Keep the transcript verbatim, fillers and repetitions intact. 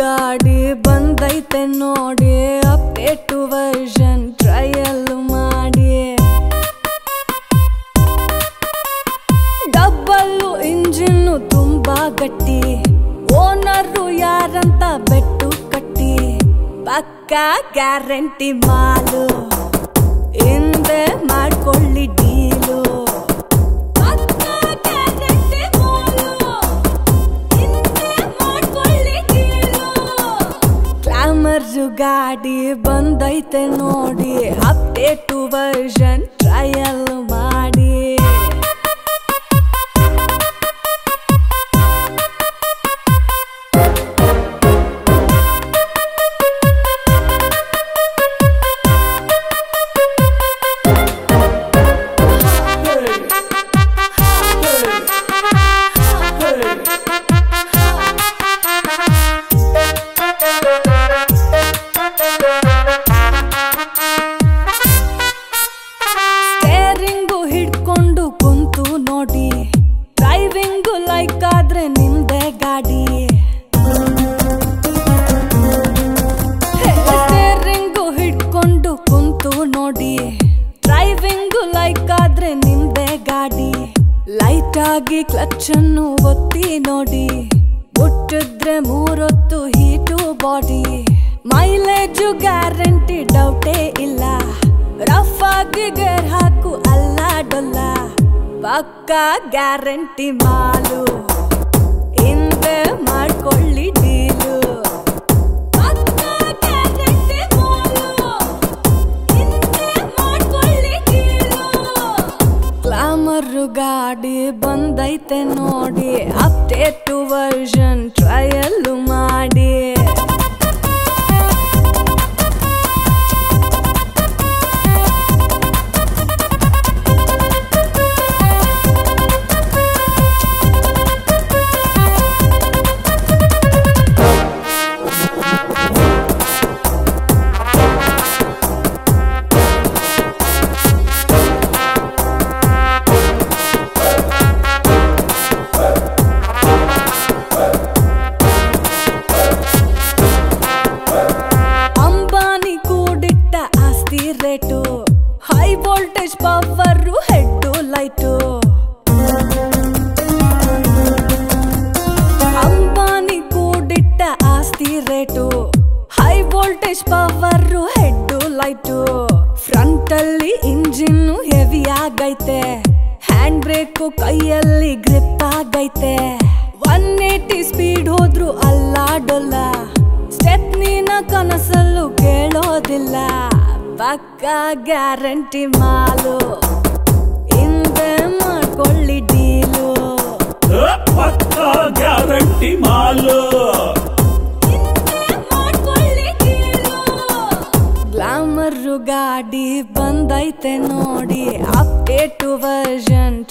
ಗಾಡಿ ಬಂದೈತೆ ನೋಡಿ ಅಪ್ಡೇಟ್ ವರ್ಷನ್ ಟ್ರಯಲ್ ಮಾಡಿ ಡಬ್ಬಲ್ಲು ಇಂಜಿನ್ನು ತುಂಬಾ ಗಟ್ಟಿ ಓನರು ಯಾರಂತ ಬೆಟ್ಟು ಕಟ್ಟಿ ಪಕ್ಕಾ ಗ್ಯಾರಂಟಿ ಮಾಲು ಹಿಂದೆ ಮಾಡ್ಕೊಳ್ಳಿ ಡೀಲು ಗ್ಲಾಮರು ಗಾಡಿ ಬಂದೈತೆ ನೋಡಿ ಅಪ್ಡೇಟ್ ವರ್ಷನ್ ಟ್ರಯಲ್ ಮಾಡಿ ಕ್ಲಚ್ಚನ್ನು ಒತ್ತಿ ನೋಡಿ ಮುಟ್ಟಿದ್ರೆ ಮೂರೊತ್ತು ಹೀಟು ಬಾಡಿ ಮೈಲೇಜು ಗ್ಯಾರಂಟಿ ಡೌಟೇ ಇಲ್ಲ ರಫ್ ಆಗಿ ಗೇರ್ ಹಾಕು ಅಲ್ಲ ಡೊಲ್ಲ ಪಕ್ಕಾ ಗ್ಯಾರಂಟಿ ಮಾಲು ಹಿಂದೆ ಮಾಡ್ಕೊಳ್ಳಿ ಡೀಲು ಗ್ಲಾಮರು ಗಾಡಿ ಬಂದೈತೆ ನೋಡಿ ಅಪ್ಡೇಟ್ ವರ್ಷನ್ ಟ್ರಯಲ್ ಮಾಡಿ high voltage power headlight Ambani ಕೂಡಿಟ್ಟ ಆಸ್ತಿ rate high voltage power headlight front ಅಲ್ಲಿ ಇಂಜಿನ್ನು ಹೆವಿ ಆಗೈತೆ ಹ್ಯಾಂಡ್ ಬ್ರೇಕು ಕೈಯಲ್ಲಿ ಗ್ರಿಪ್ ಆಗೈತೆ ಒನ್ ಏಟಿ ಸ್ಪೀಡ್ ಹೋದ್ರು ಅಲ್ಲಾಡೋಲ್ಲ ಸ್ಟೆಪ್ನಿನ ಕನಸಲ್ಲೂ ಕೇಳೋದಿಲ್ಲ ಪಕ್ಕಾ ಗ್ಯಾರಂಟಿ ಮಾಲು ಹಿಂದೆ ಮಾಡ್ಕೊಳ್ಳಿ ಡೀಲು ಪಕ್ಕಾ ಗ್ಯಾರಂಟಿ ಮಾಲು ಗ್ಲಾಮರು ಗಾಡಿ ಬಂದೈತೆ ನೋಡಿ ಅಪ್ಡೇಟ್ ವರ್ಷನ್